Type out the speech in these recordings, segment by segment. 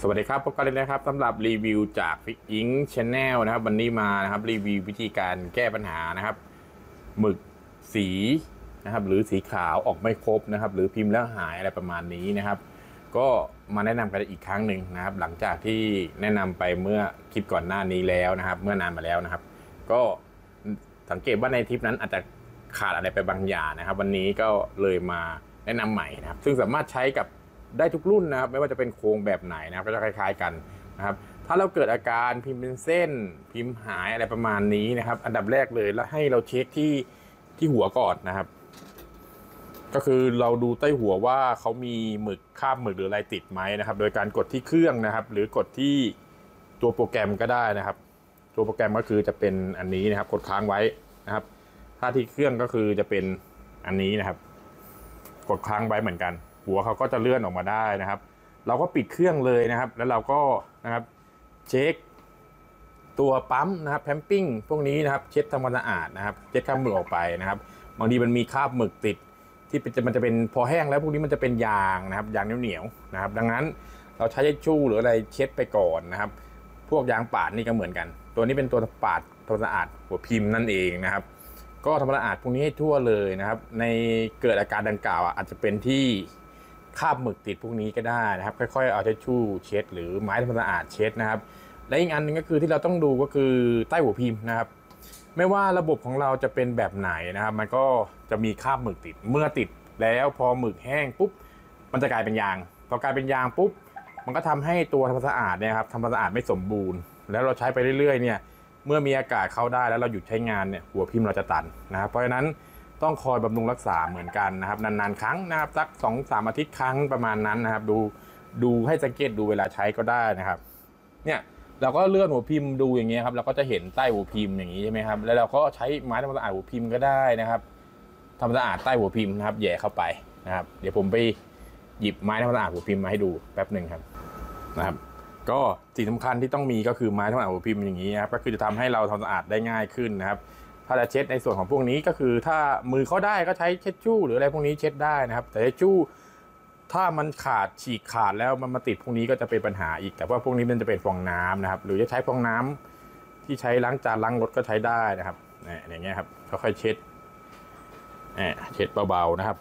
สวัสดีครับพบกันเลยนะครับสำหรับรีวิวจากฟิกอิงชาแนลนะครับวันนี้มานะครับรีวิววิธีการแก้ปัญหานะครับหมึกสีนะครับหรือสีขาวออกไม่ครบนะครับหรือพิมพ์แล้วหายอะไรประมาณนี้นะครับก็มาแนะนำกันอีกครั้งหนึ่งนะครับหลังจากที่แนะนำไปเมื่อคลิปก่อนหน้านี้แล้วนะครับเมื่อนานมาแล้วนะครับก็สังเกตว่าในทริปนั้นอาจจะขาดอะไรไปบางอย่างนะครับวันนี้ก็เลยมาแนะนำใหม่นะครับซึ่งสามารถใช้กับได้ทุกรุ่นนะครับไม่ว่าจะเป็นโครงแบบไหนนะครับก็จะคล้ายๆกันนะครับถ้าเราเกิดอาการพิมพ์เป็นเส้นพิมพ์หายอะไรประมาณนี้นะครับอันดับแรกเลยแล้วให้เราเช็คที่หัวก่อนนะครับก็คือเราดูใต้หัวว่าเขามีหมึกคราบหมึกหรืออะไรติดไหมนะครับโดยการกดที่เครื่องนะครับหรือกดที่ตัวโปรแกรมก็ได้นะครับตัวโปรแกรมก็คือจะเป็นอันนี้นะครับกดค้างไว้นะครับถ้าที่เครื่องก็คือจะเป็นอันนี้นะครับกดค้างไว้เหมือนกันหัวเขาก็จะเลื่อนออกมาได้นะครับเราก็ปิดเครื่องเลยนะครับแล้วเราก็นะครับเช็คตัวปั๊มนะครับแพมปิ้งพวกนี้นะครับเช็ดทำความสะอาดนะครับเช็ดคราบหมึกออกไปนะครับบางทีมันมีคราบหมึกติดที่มันจะเป็นพอแห้งแล้วพวกนี้มันจะเป็นยางนะครับยางเหนียวๆนะครับดังนั้นเราใช้ทิชชู่หรืออะไรเช็ดไปก่อนนะครับพวกยางปาดนี่ก็เหมือนกันตัวนี้เป็นตัวปาดทำความสะอาดหัวพิมพ์นั่นเองนะครับก็ทำความสะอาดพวกนี้ให้ทั่วเลยนะครับในเกิดอาการดังกล่าวอาจจะเป็นที่คราบหมึกติดพวกนี้ก็ได้นะครับค่อยๆเอาทิชชู่เช็ดหรือไม้ทำความสะอาดเช็ดนะครับและอีกอันนึงก็คือที่เราต้องดูก็คือใต้หัวพิมพ์นะครับไม่ว่าระบบของเราจะเป็นแบบไหนนะครับมันก็จะมีคราบหมึกติดเมื่อติดแล้วพอหมึกแห้งปุ๊บมันจะกลายเป็นยางพอกลายเป็นยางปุ๊บมันก็ทำให้ตัวทำความสะอาดเนี่ยครับทำความสะอาดไม่สมบูรณ์แล้วเราใช้ไปเรื่อยๆเนี่ยเมื่อมีอากาศเข้าได้แล้วเราหยุดใช้งานเนี่ยหัวพิมพ์เราจะตันนะครับเพราะฉะนั้นต้องคอยบำรุงรักษาเหมือนกันนะครับนานๆครั้งนะครับสัก 2-3 อาทิตย์ครั้งประมาณนั้นนะครับดูให้สังเกตดูเวลาใช้ก็ได้นะครับเนี่ยเราก็เลื่อนหัวพิมพ์ดูอย่างเงี้ยครับเราก็จะเห็นใต้หัวพิมพ์อย่างนี้ใช่ไหมครับแล้วเราก็ใช้ไม้ทำความสะอาดหัวพิมพ์ก็ได้นะครับทำความสะอาดใต้หัวพิมพ์นะครับแย่เข้าไปนะครับเดี๋ยวผมไปหยิบไม้ทำความสะอาดหัวพิมพ์มาให้ดูแป๊บหนึ่งครับนะครับก็สิ่งสำคัญที่ต้องมีก็คือไม้ทำความสะอาดหัวพิมพ์อย่างนี้ครับก็คือจะทำให้เราทำสะอาดได้ง่ายขึ้นนะครับถ้าจะเช็ดในส่วนของพวกนี้ก็คือถ้ามือเขาได้ก็ใช้เช็ดชู่หรืออะไรพวกนี้เช็ดได้นะครับแต่เช็ดชู่ถ้ามันขาดฉีกขาดแล้วมันมาติดพวกนี้ก็จะเป็นปัญหาอีกแต่ว่าพวกนี้มันจะเป็นฟองน้ำนะครับหรือจะใช้ฟองน้ำที่ใช้ล้างจานล้างรถก็ใช้ได้นะครับอย่างเงี้ยครับค่อยๆเช็ดเช็ดเบาๆนะครับ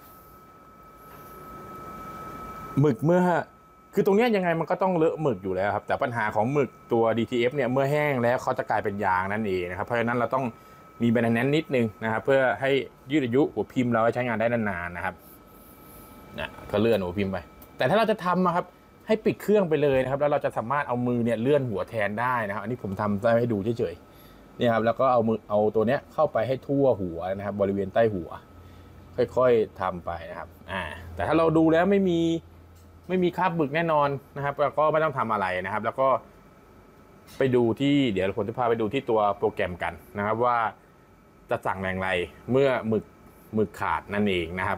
หมึกเมื่อคือตรงนี้ยังไงมันก็ต้องเลอะหมึกอยู่แล้วครับแต่ปัญหาของหมึกตัว DTF เนี่ยเมื่อแห้งแล้วเขาจะกลายเป็นยางนั่นเองนะครับเพราะฉะนั้นเราต้องมีแบนแนนนิดนึงนะครับเพื่อให้ยืดอายุหัวพิมพ์เราใช้งานได้นานๆนะครับก็เลื่อนหัวพิมพ์ไปแต่ถ้าเราจะทำนะครับให้ปิดเครื่องไปเลยนะครับแล้วเราจะสามารถเอามือเนี่ยเลื่อนหัวแทนได้นะครับอันนี้ผมทำให้ดูเฉยๆเนี่ยครับแล้วก็เอาตัวเนี้ยเข้าไปให้ทั่วหัวนะครับบริเวณใต้หัวค่อยๆทำไปนะครับแต่ถ้าเราดูแล้วไม่มีคราบหมึกแน่นอนนะครับก็ไม่ต้องทำอะไรนะครับแล้วก็ไปดูที่เดี๋ยวผมจะพาไปดูที่ตัวโปรแกรมกันนะครับว่าจะสั่งอย่างไรเมื่อหมึกขาดนั่นเองนะครับ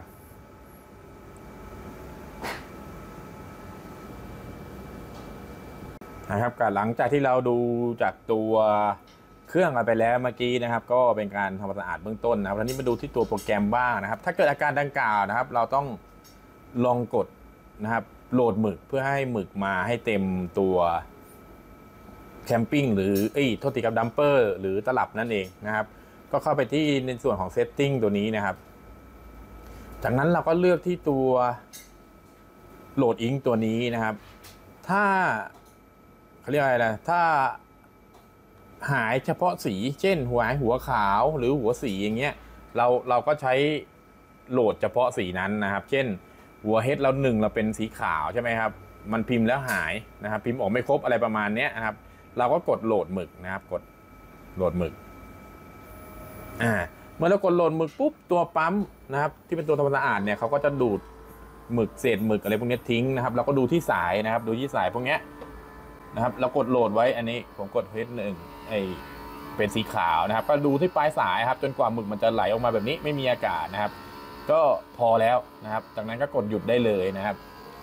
หลังจากที่เราดูจากตัวเครื่องไปแล้วเมื่อกี้นะครับก็เป็นการทำความสะอาดเบื้องต้นนะครับทีนี้มาดูที่ตัวโปรแกรมบ้างนะครับถ้าเกิดอาการดังกล่าวนะครับเราต้องลองกดนะครับโหลดหมึกเพื่อให้หมึกมาให้เต็มตัวแคมปิ้งหรือโทษทีครับดัมเปอร์หรือตลับนั่นเองนะครับก็เข้าไปที่ในส่วนของเซตติ้งตัวนี้นะครับจากนั้นเราก็เลือกที่ตัวโหลดอิงตัวนี้นะครับถ้าเขาเรียกอะไรนะถ้าหายเฉพาะสีเช่นหัวขาวหรือหัวสีอย่างเงี้ยเราก็ใช้โหลดเฉพาะสีนั้นนะครับเช่นหัวเฮดเราเป็นสีขาวใช่ไหมครับมันพิมพ์แล้วหายนะครับพิมพ์ออกไม่ครบอะไรประมาณนี้นะครับเราก็กดโหลดหมึกนะครับกดโหลดหมึกเมื่อเรากดโหลดหมึกปุ๊บตัวปั๊มนะครับที่เป็นตัวทำความสะอาดเนี่ยเขาก็จะดูดหมึกเศษหมึกอะไรพวกนี้ทิ้งนะครับเราก็ดูที่สายนะครับดูที่สายพวกนี้นะครับเรากดโหลดไว้อันนี้ผมกดเฮดเป็นสีขาวนะครับก็ดูที่ปลายสายครับจนกว่าหมึกมันจะไหลออกมาแบบนี้ไม่มีอากาศนะครับก็พอแล้วนะครับจากนั้นก็กดหยุดได้เลยนะครับ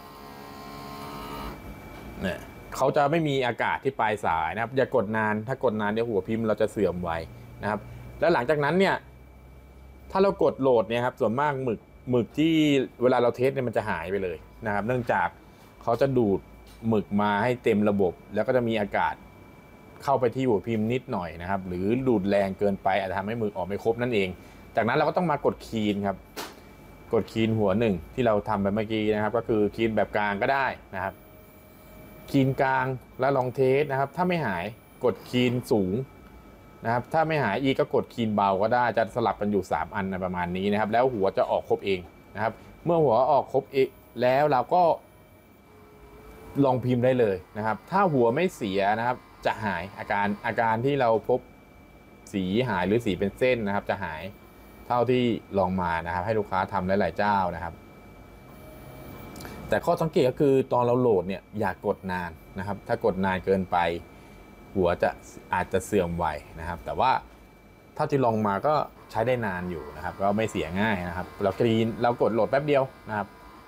เนี่ยเขาจะไม่มีอากาศที่ปลายสายนะครับอย่ากดนานถ้ากดนานเดี๋ยวหัวพิมพ์เราจะเสื่อมไวนะครับแล้วหลังจากนั้นเนี่ยถ้าเรากดโหลดเนี่ยครับส่วนมากหมึกที่เวลาเราเทสเนี่ยมันจะหายไปเลยนะครับเนื่องจากเขาจะดูดหมึกมาให้เต็มระบบแล้วก็จะมีอากาศเข้าไปที่หัวพิมพ์นิดหน่อยนะครับหรือดูดแรงเกินไปอาจจะทำให้หมึกออกไม่ครบนั่นเองจากนั้นเราก็ต้องมากดคีนครับกดคีนหัวหนึ่งที่เราทำไปเมื่อกี้นะครับก็คือคีนแบบกลางก็ได้นะครับคีนกลางแล้วลองเทสนะครับถ้าไม่หายกดคีนสูงนะครับถ้าไม่หายอีกก็กดคีนเบาก็ได้จะสลับกันอยู่3อันประมาณนี้นะครับแล้วหัวจะออกครบเองนะครับเมื่อหัวออกครบเองแล้วเราก็ลองพิมพ์ได้เลยนะครับถ้าหัวไม่เสียนะครับจะหายอาการที่เราพบสีหายหรือสีเป็นเส้นนะครับจะหายเท่าที่ลองมานะครับให้ลูกค้าทำหลายๆเจ้านะครับแต่ข้อสังเกตก็คือตอนเราโหลดเนี่ยอย่ากดนานนะครับถ้ากดนานเกินไปหัวอาจจะเสื่อมไวนะครับแต่ว่าเท่าที่ลองมาก็ใช้ได้นานอยู่นะครับก็ไม่เสียง่ายนะครับเรากดโหลดแป๊บเดียวนะครับ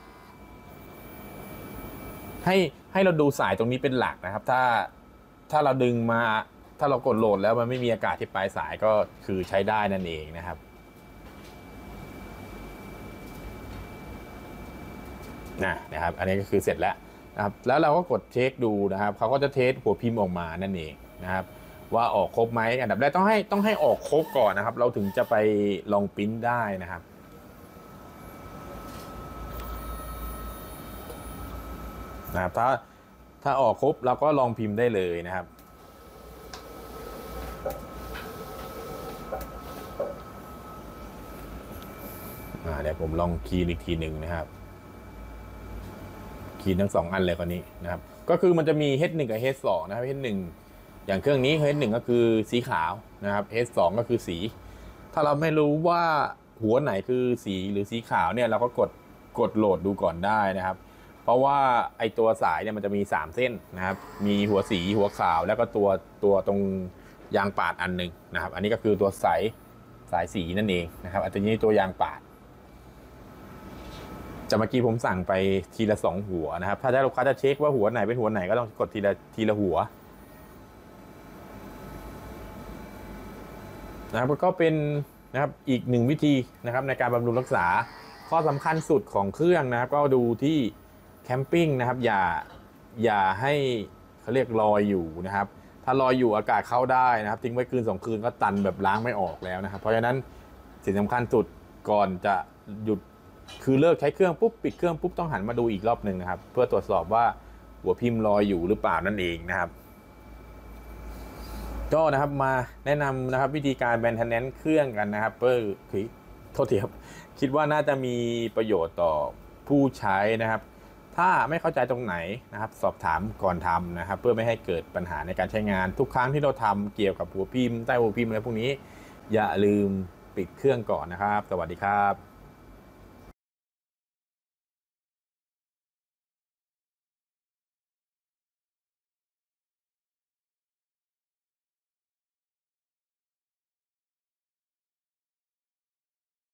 ให้เราดูสายตรงนี้เป็นหลักนะครับถ้าเราดึงมาถ้าเรากดโหลดแล้วมันไม่มีอากาศที่ปลายสายก็คือใช้ได้นั่นเองนะครับนะครับอันนี้ก็คือเสร็จแล้วนะครับแล้วเราก็กดเช็คดูนะครับเขาก็จะเทสหัวพิมพ์ออกมานั่นเองนะครับว่าออกครบไหมอันดับแรกต้องให้ออกครบก่อนนะครับเราถึงจะไปลองปริ้นได้นะครับถ้าออกครบเราก็ลองพิมพ์ได้เลยนะครับเดี๋ยวผมลองคีย์อีกทีหนึ่งนะครับคีย์ทั้ง2อันเลยกว่านี้นะครับก็คือมันจะมี H1 กับ H2 นะครับ H1 อย่างเครื่องนี้ H1 ก็คือสีขาวนะครับ H2 ก็คือสีถ้าเราไม่รู้ว่าหัวไหนคือสีหรือสีขาวเนี่ยเราก็กดโหลดดูก่อนได้นะครับเพราะว่าไอตัวสายเนี่ยมันจะมี3เส้นนะครับมีหัวสีหัวขาวแล้วก็ตัวตรงยางปาดอันหนึ่งนะครับอันนี้ก็คือตัวสายสีนั่นเองนะครับอันนี้ตัวยางปาดจากเมื่อกี้ผมสั่งไปทีละ2หัวนะครับถ้าลูกค้าจะเช็คว่าหัวไหนเป็นหัวไหนก็ต้องกดทีละหัวนะครับก็เป็นนะครับอีก1วิธีนะครับในการบำรุงรักษาข้อสำคัญสุดของเครื่องนะครับก็ดูที่แคมปิ้งนะครับอย่าให้เขาเรียกลอยอยู่นะครับถ้าลอยอยู่อากาศเข้าได้นะครับทิ้งไว้คืน2คืนก็ตันแบบล้างไม่ออกแล้วนะครับเพราะฉะนั้นสิ่งสำคัญสุดก่อนจะหยุดคือเลิกใช้เครื่องปุ๊บปิดเครื่องปุ๊บต้องหันมาดูอีกรอบหนึ่งนะครับเพื่อตรวจสอบว่าหัวพิมพ์ลอยอยู่หรือเปล่านั่นเองนะครับก็นะครับมาแนะนำนะครับวิธีการแมนเทนแนนซ์เครื่องกันนะครับเพื่อโทษทีครับคิดว่าน่าจะมีประโยชน์ต่อผู้ใช้นะครับถ้าไม่เข้าใจตรงไหนนะครับสอบถามก่อนทำนะครับเพื่อไม่ให้เกิดปัญหาในการใช้งานทุกครั้งที่เราทำเกี่ยวกับหัวพิมพ์ใต้หัวพิมพ์อะไรพวกนี้อย่าลืมปิดเครื่องก่อนนะครับสวัสดีครับ